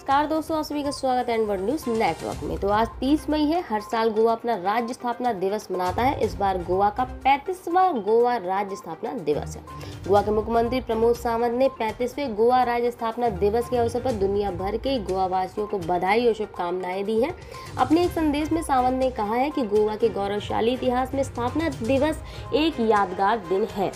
नमस्कार दोस्तों, आप सभी का स्वागत है एनवर्ड न्यूज नेटवर्क में। तो आज 30 मई है। हर साल गोवा अपना राज्य स्थापना दिवस मनाता है। इस बार गोवा का 35वां गोवा राज्य स्थापना दिवस है। गोवा के मुख्यमंत्री प्रमोद सावंत ने 35वें गोवा राज्य स्थापना दिवस के अवसर पर दुनिया भर के गोवा वासियों को बधाई और शुभकामनाएं दी हैं। अपने एक संदेश में सावंत ने कहा है कि गोवा के गौरवशाली इतिहास में स्थापना दिवस एक यादगार दिन है।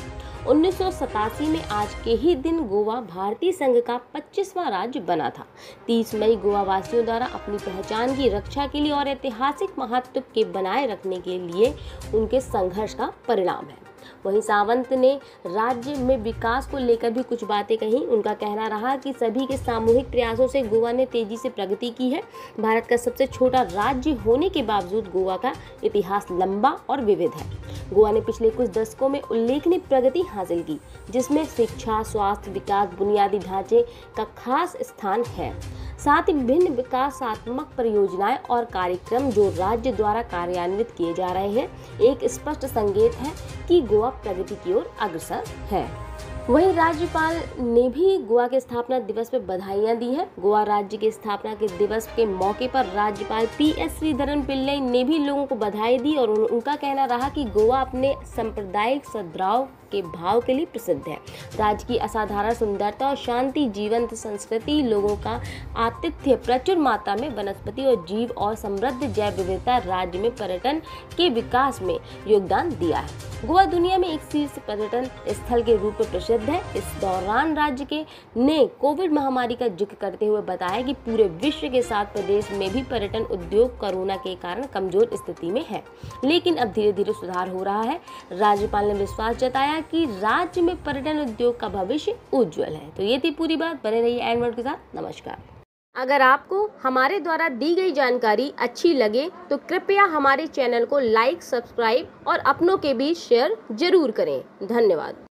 1987 में आज के ही दिन गोवा भारतीय संघ का 25वां राज्य बना था। 30 मई गोवा वासियों द्वारा अपनी पहचान की रक्षा के लिए और ऐतिहासिक महत्व के बनाए रखने के लिए उनके संघर्ष का परिणाम है। वहीं सावंत ने राज्य में विकास को लेकर भी कुछ बातें कही। उनका कहना रहा कि सभी के सामूहिक प्रयासों से गोवा ने तेजी से प्रगति की है। भारत का सबसे छोटा राज्य होने के बावजूद गोवा का इतिहास लंबा और विविध है। गोवा ने पिछले कुछ दशकों में उल्लेखनीय प्रगति हासिल की, जिसमें शिक्षा, स्वास्थ्य, विकास, बुनियादी ढांचे का खास स्थान है। साथ ही विभिन्न विकासात्मक परियोजनाएं और कार्यक्रम जो राज्य द्वारा कार्यान्वित किए जा रहे हैं, एक स्पष्ट संकेत है कि गोवा प्रगति की ओर अग्रसर है। वहीं राज्यपाल ने भी गोवा के स्थापना दिवस पर बधाइयां दी हैं। गोवा राज्य के स्थापना के दिवस के मौके पर राज्यपाल PS श्रीधरन पिल्लई ने भी लोगों को बधाई दी और उनका कहना रहा कि गोवा अपने सांप्रदायिक सद्भाव के भाव के लिए प्रसिद्ध है। राज्य की असाधारण सुंदरता और शांति, जीवंत संस्कृति, लोगों का आतिथ्य, प्रचुर मात्रा में वनस्पति और जीव और समृद्ध जैव विविधता राज्य में पर्यटन के विकास में योगदान दिया है। गोवा दुनिया में एक शीर्ष पर्यटन स्थल के रूप में प्रसिद्ध है। इस दौरान राज्य के ने कोविड महामारी का जिक्र करते हुए बताया कि पूरे विश्व के साथ प्रदेश में भी पर्यटन उद्योग कोरोना के कारण कमजोर स्थिति में है, लेकिन अब धीरे धीरे सुधार हो रहा है। राज्यपाल ने विश्वास जताया कि राज्य में पर्यटन उद्योग का भविष्य उज्जवल है। तो ये थी पूरी बात। बने रहिए एनवर्ड के साथ। नमस्कार। अगर आपको हमारे द्वारा दी गई जानकारी अच्छी लगे तो कृपया हमारे चैनल को लाइक, सब्सक्राइब और अपनों के बीच शेयर जरूर करें। धन्यवाद।